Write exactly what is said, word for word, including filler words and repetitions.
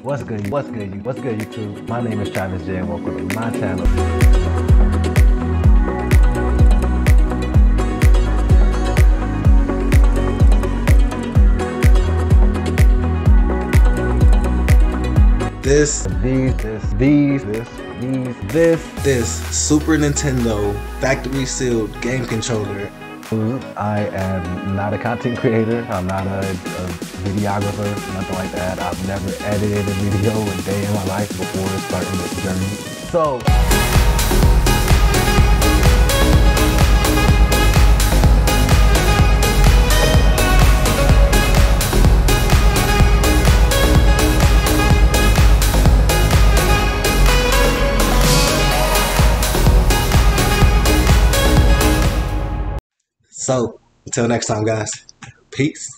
What's good? What's good? You? What's good, YouTube? My name is Travis J, and welcome to my channel. This, these, this, these, this, these, this, this Super Nintendo factory sealed game controller. I am not a content creator. I'm not a, a videographer, nothing like that. I've never edited a video a day in my life before starting this journey. So, So, until next time, guys. Peace.